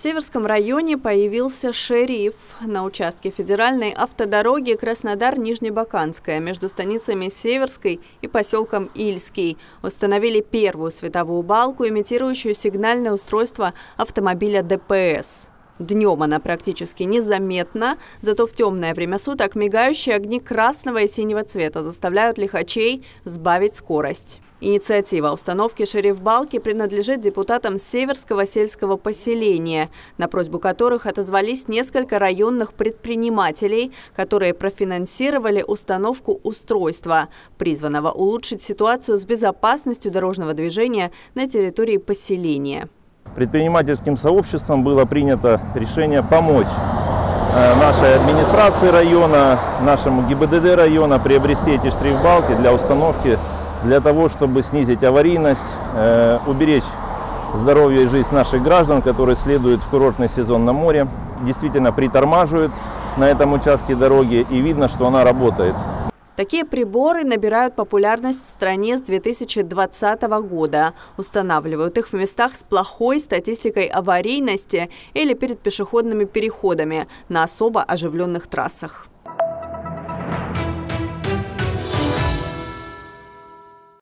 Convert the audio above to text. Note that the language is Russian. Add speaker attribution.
Speaker 1: В Северском районе появился шериф. На участке федеральной автодороги Краснодар-Нижнебаканская между станицами Северской и поселком Ильский установили первую световую балку, имитирующую сигнальное устройство автомобиля ДПС. Днем она практически незаметна, зато в темное время суток мигающие огни красного и синего цвета заставляют лихачей сбавить скорость. Инициатива установки шериф-балки принадлежит депутатам Северского сельского поселения, на просьбу которых отозвались несколько районных предпринимателей, которые профинансировали установку устройства, призванного улучшить ситуацию с безопасностью дорожного движения на территории поселения.
Speaker 2: Предпринимательским сообществом было принято решение помочь нашей администрации района, нашему ГИБДД района приобрести эти штрих-балки для установки, для того, чтобы снизить аварийность, уберечь здоровье и жизнь наших граждан, которые следуют в курортный сезон на море. Действительно притормаживают на этом участке дороги, и видно, что она работает.
Speaker 1: Такие приборы набирают популярность в стране с 2020 года. Устанавливают их в местах с плохой статистикой аварийности или перед пешеходными переходами на особо оживленных трассах.